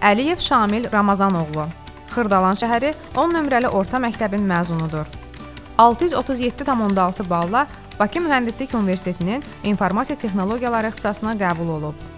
Əliyev Şamil Ramazanoğlu, Xırdalan şəhəri 10 nömrəli orta məktəbin məzunudur. 637,6 balla Bakı Mühəndislik Universitetinin İnformasiya Texnologiyaları ixtisasına qəbul olub.